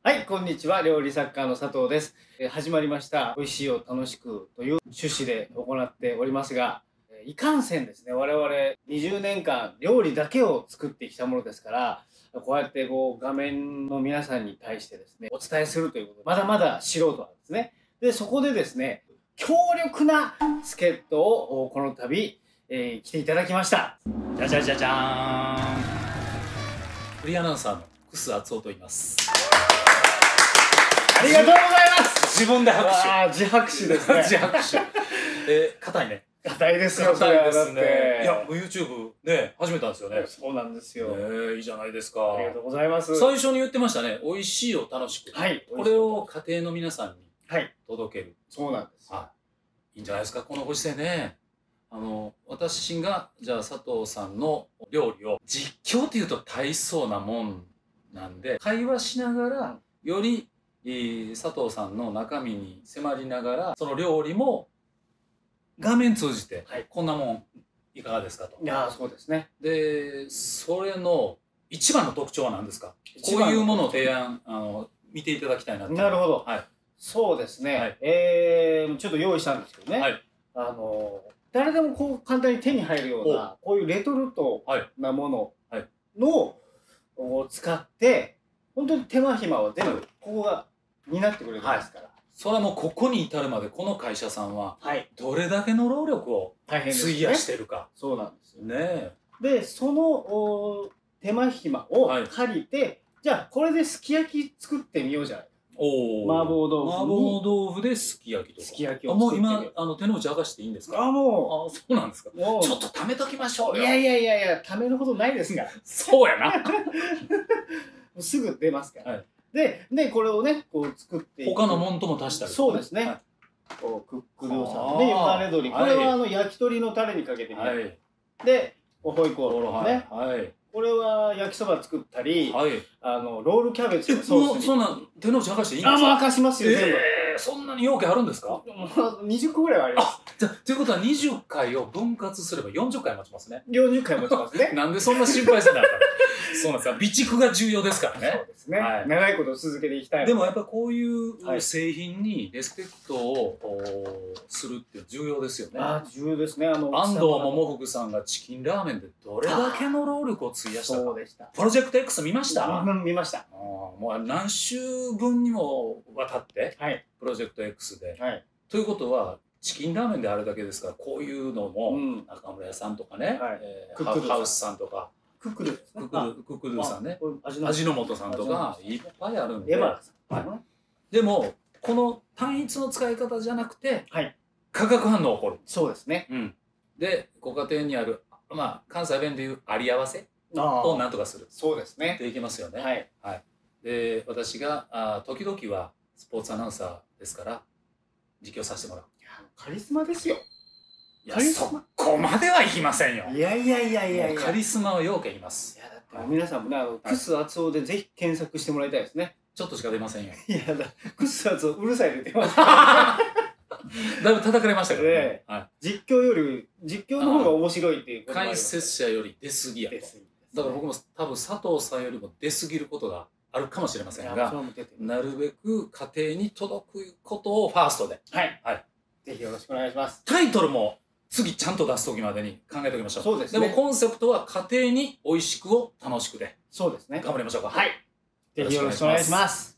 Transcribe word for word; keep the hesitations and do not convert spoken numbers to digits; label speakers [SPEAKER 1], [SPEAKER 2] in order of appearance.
[SPEAKER 1] はい、こんにちは。料理作家の佐藤です。えー始まりました。美味しいを楽しくという趣旨で行っておりますが、えーいかんせんですね、我々にじゅうねんかん料理だけを作ってきたものですから、こうやってこう画面の皆さんに対してですね、お伝えするということで、まだまだ素人なんですね。で、そこでですね、強力な助っ人をおこの度、えー来ていただきました。
[SPEAKER 2] じゃじゃじゃじゃーん。フリーアナウンサーの楠敦夫と言います。
[SPEAKER 1] ありがとうございます。
[SPEAKER 2] 自分で拍手。
[SPEAKER 1] ああ、自拍手ですね。
[SPEAKER 2] 自拍手。えー、硬いね。
[SPEAKER 1] 硬いですよ、
[SPEAKER 2] 硬いです
[SPEAKER 1] それはだって
[SPEAKER 2] ね。いや、もう YouTube ね、始めたんですよね。
[SPEAKER 1] そうなんですよ。
[SPEAKER 2] えー、いいじゃないですか。
[SPEAKER 1] ありがとうございます。
[SPEAKER 2] 最初に言ってましたね。美味しいを楽しく。
[SPEAKER 1] はい。
[SPEAKER 2] これを家庭の皆さんに
[SPEAKER 1] はい
[SPEAKER 2] 届ける。
[SPEAKER 1] そうなんです。
[SPEAKER 2] はい。いいんじゃないですか、このご時世ね。あの、私が、じゃあ佐藤さんの料理を実況っていうと大層なもんなんで、会話しながら、より、えー佐藤さんの中身に迫りながら、その料理も画面通じて、
[SPEAKER 1] はい、
[SPEAKER 2] こんなもんいかがですかと。
[SPEAKER 1] いやー、そうですね。
[SPEAKER 2] で、それの一番の特徴は何ですか？こういうものを提案、あの、見ていただきたいなと。
[SPEAKER 1] なるほど。
[SPEAKER 2] はい。
[SPEAKER 1] そうですね。
[SPEAKER 2] はい
[SPEAKER 1] えー、ちょっと用意したんですけどね。
[SPEAKER 2] はい。
[SPEAKER 1] あのー、誰でもこう簡単に手に入るような、こういうレトルト
[SPEAKER 2] はい。
[SPEAKER 1] なもの
[SPEAKER 2] はい
[SPEAKER 1] のを使って、本当に手間暇は全部ここが担ってくれるんですから。
[SPEAKER 2] それはもうここに至るまでこの会社さんは
[SPEAKER 1] はい。
[SPEAKER 2] どれだけの労力を
[SPEAKER 1] 大変ですね。
[SPEAKER 2] 費やしてるか。
[SPEAKER 1] そうなんですよ。
[SPEAKER 2] ねえ。
[SPEAKER 1] で、そのお手間暇を
[SPEAKER 2] はい
[SPEAKER 1] 借りて、じゃあこれですき焼き作ってみようじゃないか。
[SPEAKER 2] おお。
[SPEAKER 1] 麻婆豆腐に
[SPEAKER 2] 麻婆豆腐ですき焼きとか。
[SPEAKER 1] すき焼き
[SPEAKER 2] あもう
[SPEAKER 1] を作ってみよう。
[SPEAKER 2] 今、あの、手の内明かしていいんですか？
[SPEAKER 1] あ、も
[SPEAKER 2] あ、そうなんですか。
[SPEAKER 1] う、もう、
[SPEAKER 2] ちょっと貯めときましょうよ。
[SPEAKER 1] いやいやいやいや、貯めるほどないですから。
[SPEAKER 2] そうやな。
[SPEAKER 1] すぐ出ますから。
[SPEAKER 2] はい
[SPEAKER 1] で、で、これをね、こう作っていく。
[SPEAKER 2] 他のもんとも足したり。
[SPEAKER 1] そうですね。
[SPEAKER 2] はい
[SPEAKER 1] こうクックドゥさんのね、よだれ鶏。こ
[SPEAKER 2] はい
[SPEAKER 1] れはあの焼き鳥のタレにかけてみる。
[SPEAKER 2] はい。
[SPEAKER 1] で、ホイコーローね。
[SPEAKER 2] はい。
[SPEAKER 1] これは焼きそば作ったり、
[SPEAKER 2] はい。
[SPEAKER 1] あの、ロールキャベツ
[SPEAKER 2] え、
[SPEAKER 1] のソ
[SPEAKER 2] もう、
[SPEAKER 1] ースに。
[SPEAKER 2] そんな、手の内明かしていいんで
[SPEAKER 1] あ、
[SPEAKER 2] すか？
[SPEAKER 1] もう明かしますよ、全部。
[SPEAKER 2] えー、そんなに容器あるんですか？
[SPEAKER 1] もうにじゅっこぐらいはあります。
[SPEAKER 2] あ、じゃあ、ということはにじゅっかいを分割すればよんじゅっかい持ちますね。
[SPEAKER 1] よんじゅっかい持ちますね。
[SPEAKER 2] なんでそんな心配せなあかんの？そうなんですよ。備蓄が重要ですから
[SPEAKER 1] そ
[SPEAKER 2] ね。
[SPEAKER 1] うですね。
[SPEAKER 2] はい
[SPEAKER 1] 長いこと続けていきたいの
[SPEAKER 2] でもやっぱこうい
[SPEAKER 1] はいう
[SPEAKER 2] 製品にレスペクトをおするって重要ですよね。
[SPEAKER 1] ああ、重要ですね。あの、
[SPEAKER 2] 安藤桃福さんがチキンラーメンでどれだけの労力を費やしたか。
[SPEAKER 1] そうでした。
[SPEAKER 2] プロジェクト X 見ました？あ
[SPEAKER 1] うん見ました。
[SPEAKER 2] ーもう何週分にもわたって
[SPEAKER 1] はい。
[SPEAKER 2] プロジェクト X で。
[SPEAKER 1] はい。
[SPEAKER 2] ということはチキンラーメンであるだけですから、こういうのも、
[SPEAKER 1] うん
[SPEAKER 2] 中村屋さんとかね、
[SPEAKER 1] はい
[SPEAKER 2] えー
[SPEAKER 1] クックドゥさん
[SPEAKER 2] ハウスさんとか
[SPEAKER 1] クックドゥですね。
[SPEAKER 2] クックドゥクックドゥさんね、
[SPEAKER 1] 味の
[SPEAKER 2] 味の素さんとかいっぱいあるんで。
[SPEAKER 1] エバーさん。
[SPEAKER 2] はいでもこの単一の使い方じゃなくて、
[SPEAKER 1] はい。
[SPEAKER 2] 化学反応起こる。
[SPEAKER 1] そうですね。
[SPEAKER 2] うん、でご家庭にある、まあ、関西弁でいうあり合わせ
[SPEAKER 1] あ
[SPEAKER 2] をなんとかする
[SPEAKER 1] そうですね。
[SPEAKER 2] でいけますよね。
[SPEAKER 1] はい。
[SPEAKER 2] はい、で私があ時々はスポーツアナウンサーですから実況させてもらう。
[SPEAKER 1] カリスマですよ。
[SPEAKER 2] いや
[SPEAKER 1] カリスマ
[SPEAKER 2] そこまではいきませんよ。
[SPEAKER 1] いやいやいやいやいや。
[SPEAKER 2] カリスマはようけ言います。
[SPEAKER 1] いやだって皆さんもね、あの、クス厚尾でぜひ検索してもらいたいですね。
[SPEAKER 2] ちょっとしか出ませんよ。
[SPEAKER 1] いやだ、クス厚尾うるさいで出ます。
[SPEAKER 2] だいぶ叩かれましたからね。
[SPEAKER 1] ね
[SPEAKER 2] は
[SPEAKER 1] 実況より、実況の方が面白いっていう
[SPEAKER 2] い、
[SPEAKER 1] こともありま
[SPEAKER 2] 解
[SPEAKER 1] す
[SPEAKER 2] 説者より出過ぎやと。
[SPEAKER 1] です。
[SPEAKER 2] だから僕も多分佐藤さんよりも出過ぎることがあるかもしれませんが、なるべく家庭に届くことをファーストで。
[SPEAKER 1] はい。
[SPEAKER 2] はい。
[SPEAKER 1] ぜひよろしくお願いします。
[SPEAKER 2] タイトルも次ちゃんと出す時までに考えておきましょう。
[SPEAKER 1] そうですね。
[SPEAKER 2] でもコンセプトは家庭に美味しくを楽しくで
[SPEAKER 1] そうですね。
[SPEAKER 2] 頑張りましょうか。
[SPEAKER 1] はい。ぜひよろしくお願いします。